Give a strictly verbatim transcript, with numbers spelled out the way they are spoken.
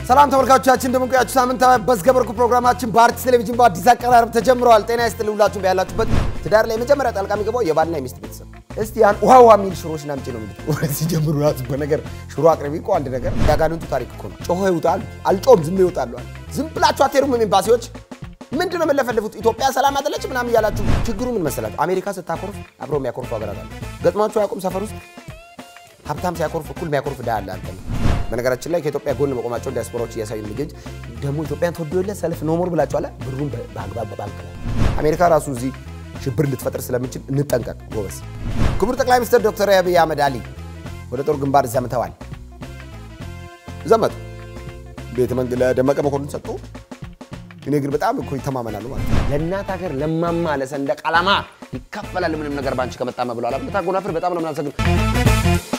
ሰላም ተመልካቾቻችን እንደምን ቆያችሁ ሳምንታዊ በስገበርኩ ፕሮግራማችን በአርት ቴሌቪዥን በአዲስ አቀራረብ ተጀምሯል ጤና ይስጥልኝ ሁላችሁም በያላችሁበት ትዳር ላይ መጀመሪያ ጣልቃ የሚገባው የባልና የሚስት ቤተሰብ እስቲ ያን ውሃ ውሃ የሚል ሽሮሽና ምጭ ነው የሚሉት ወደዚህ ጀምሩ ራሱ በነገር ሽሮ አቅርቢ እኮ አንድ ነገር ያጋንንቱ ታሪክ እኮ ነው ጮሆ ይውጣል አልጮም ዝም ይውጣሉ ዝም ብላችሁ አትሄዱም ኤምባሲዎች ምንድነው መለፈልፉት ኢትዮጵያ ሰላም አይደለች ምናምን ይያላችሁ ችግሩ ምን መሰላችሁ አሜሪካ ስታኮርፍ አብሮ የሚያኮርፉ አገራት አሉ ገጥማችሁ ያቆም ሰፈር ውስጥ ሀብታም ሲያኮርፍ እኩል የሚያኮርፍ ዳያለ አንተ በነገራችን ላይ ከኢትዮጵያ ጎን መቆማቸው ዲያስፖራዎች እያሳዩ ልጅ ደሞ ኢትዮጵያን ተወደውለ ሰልፍ ኖሞር ብላችኋል ብሩን በአግባብ ባንክ አሜሪካ ራሱ እዚህ ሽብር ልትፈጥር ስለምንችል እንጠንቀቅ ጎበስ ክቡር ጠቅላይ ሚኒስትር ዶክተር አብይ አህመድ አሊ ወደ ጦር ግንባር ዘምተዋል ዘመቱ ቤተ መንግስት ለደመቀ መኮንን ሰጡ እኔ ግን በጣም እኮ ይተማመናሉ ማለት ለእናት ሀገር ለማማ ለሰንደቅ ዓላማ ይከፈላል ምንም ነገር ባንቺ ከመጣ መብሏል አብታ ጎናፍር በጣም ነው ምናሰግን